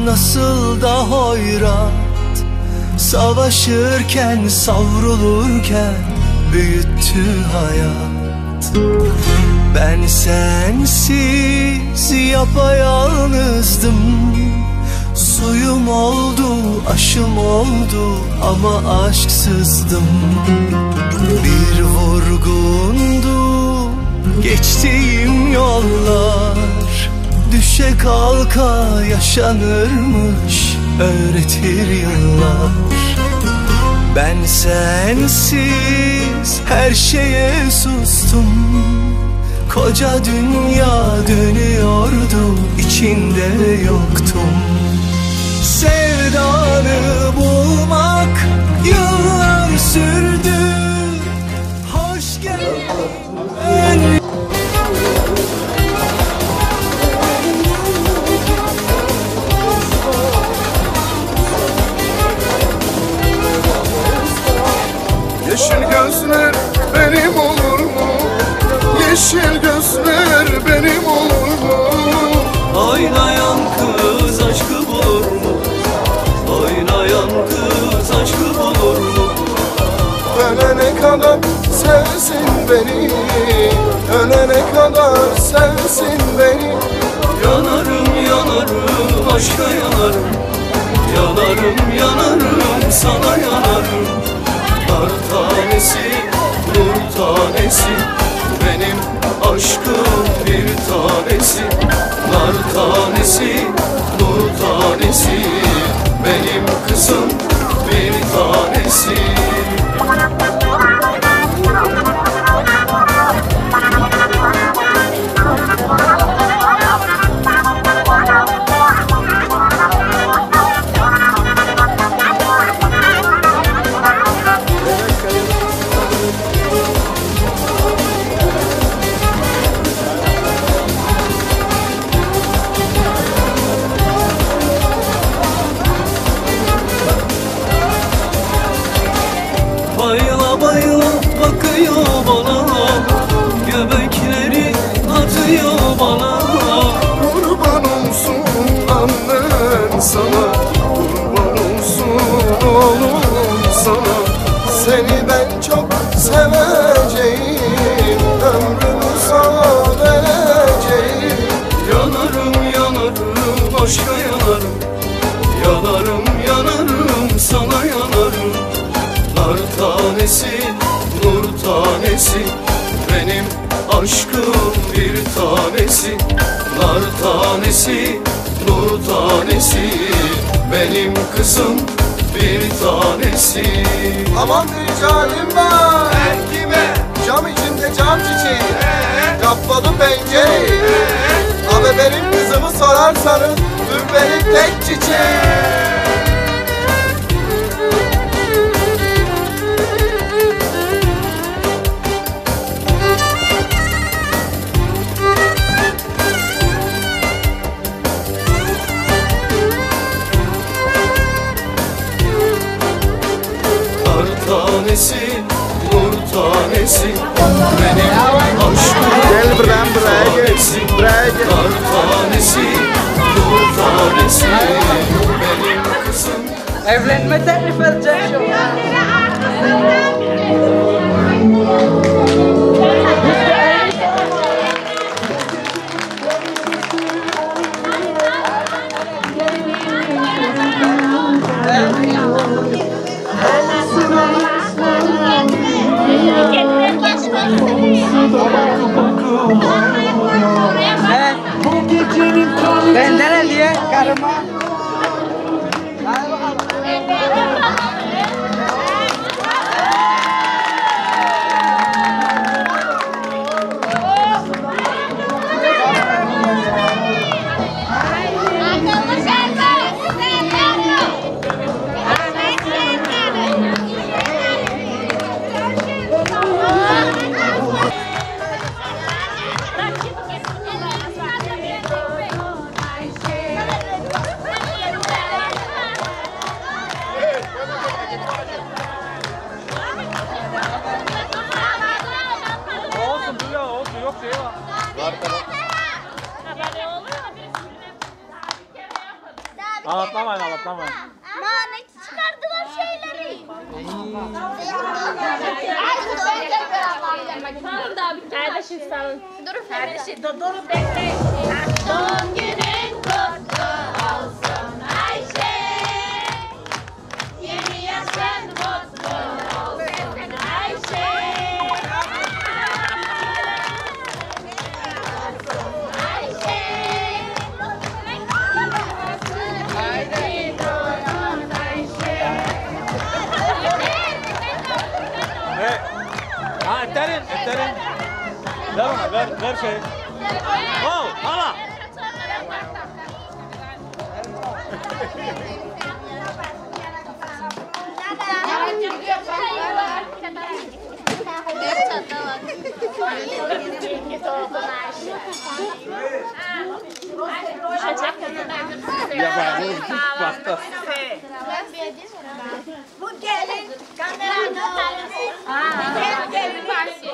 nasıl da hoyrat, savaşırken savrulurken büyüttü hayat. Ben sensiz yapayalnızdım, suyum oldu, aşım oldu ama aşksızdım. Bir vurgundu geçtiğim yollar, düşe kalka yaşanırmış öğretir yıllar. Ben sensiz her şeye sustum, koca dünya dönüyordu, içinde yoktum. Sevdanı bulmak yıllar sürdü. Hoş geldin. Yeşil gözler benim olur mu? Yeşil gözler benim olur mu? Oynayan kız aşkı bulur mu? Oynayan kız aşkı bulur mu? Ölene kadar sevsin beni, ölene kadar sevsin beni. Yanarım yanarım aşka yanarım, yanarım yanarım sana yanarım. Nar tanesi, nur tanesi, benim aşkım bir tanesi. Nar tanesi, nur tanesi, benim kızım bir tanesi. Bayıla bayıla bakıyor bana, göbekleri atıyor bana. Kurban olsun annen sana, kurban olsun oğlum sana. Seni ben çok seveceğim, ömrümü sana vereceğim. Yanarım yanarım aşka yanarım, yanarım yanarım sana yanarım. Nar tanesi, nur tanesi, benim aşkım bir tanesi. Nar tanesi, nur tanesi, benim kızım bir tanesi. Aman ricalim var kime? Cam içinde cam çiçeği, kapalı pencereyi. Abi benim kızımı sorarsanız ürperik tek çiçeği. Tanesi, nur tanesi, benim aşkım Gel buradan buraya gel. tanesi. Buraya gel. Nar tanesi, nur tanesi, benim kızım. Evlenme teklif edeceğim şu an. Benden hediye karıma. Hadi bakalım. Ağlatlamayın, ağlatlamayın. Lanet çıkardılar şeyleri. Salın da bir kardeşim salın. Durun kardeşim. Durun bekle. Doğum günün kutlu olsun Ayşe. Yeni yaşın mutlu olsun Ayşe. Hey. Ha etlerin, etlerin. Ver ona, ver şeyi. Oh, hala. Ya bak, Bu gelin kamerada gelin varsı.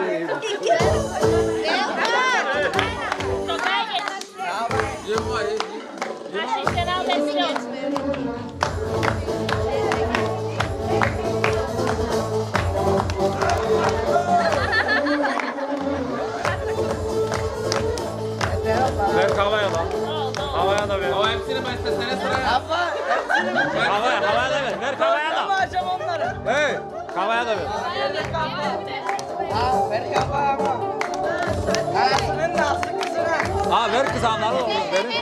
ver havaya da. Havaya da ver. O hepsini ben sesine sıraya. Abla hepsini ben Havaya da ver. Ver havaya da. yapacağım onları. Hey, havaya da ver. Ha ver kafama. Anasının nasıl kızına? Ha ver kızanları oğlum, verin.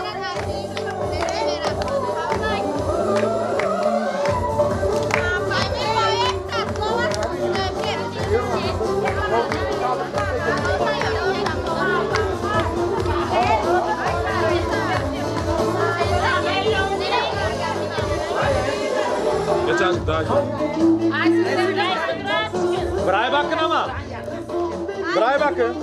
Geçen daha. Buraya bakın ama. Buraya bakın.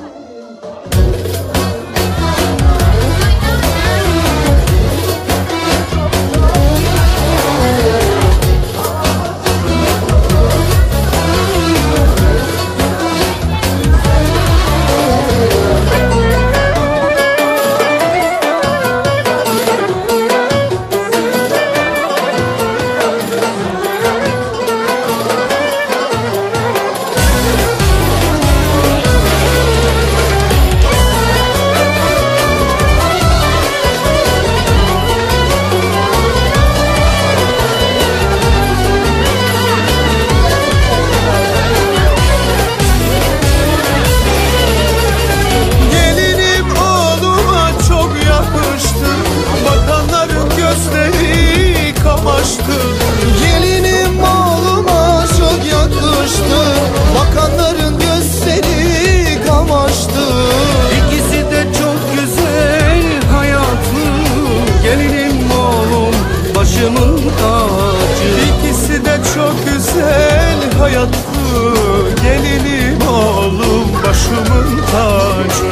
Gelinim oğluma çok yakıştı, bakanların gözleri kamaştı. İkisi de çok güzel hayatlı, gelinim oğlum başımın tacı. İkisi de çok güzel hayatlı, gelinim oğlum başımın tacı.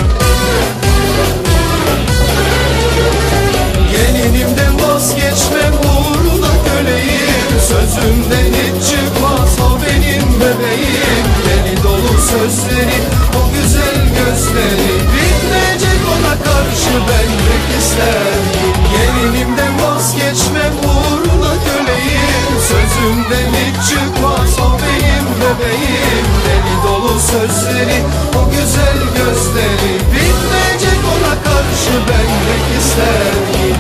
Gelinimden vazgeçmem, uğruna köleyim. Sözümden hiç çıkmaz, o benim bebeğim. Deli dolu sözleri, o güzel gözleri, bitmeyecek ona karşı ben pek isterim. Gelinimden vazgeçmem, uğruna köleyim. Sözümden hiç çıkmaz, o benim bebeğim. Deli dolu sözleri, o güzel gözleri, bitmeyecek ona karşı ben pek isterim.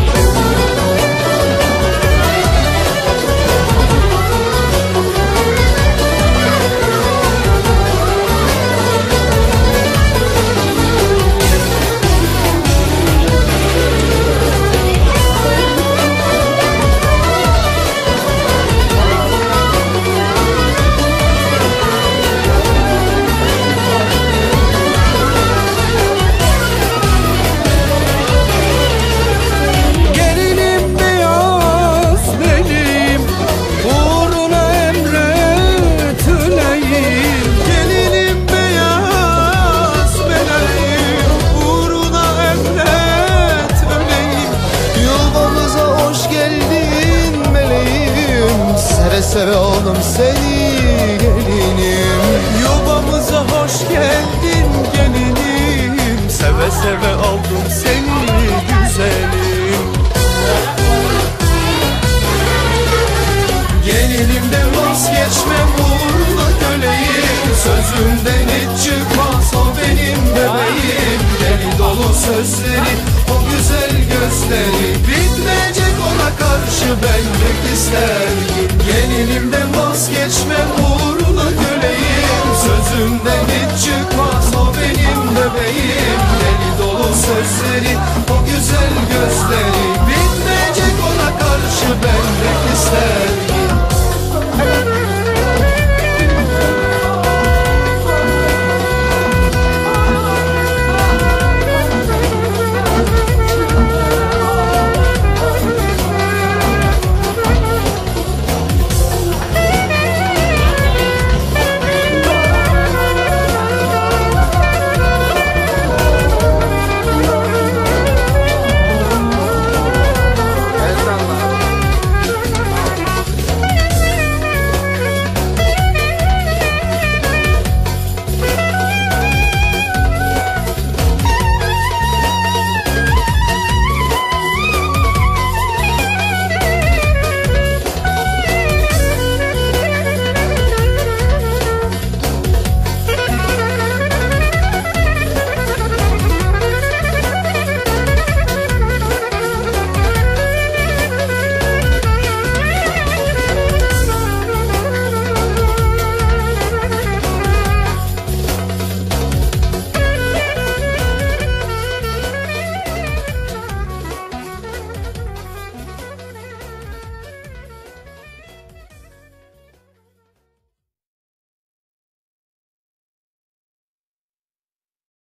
Seve oğlum seni gelinim, yuvamıza hoş geldin gelinim. Seve seve aldım seni güzelim. sözleri, o güzel gözleri. Bitmeyecek ona karşı benlik ister ki. Gelinimden vazgeçmem, uğruna köleyim. Sözümden hiç çıkmaz, o benim bebeğim. Deli dolu sözleri, o güzel gözleri.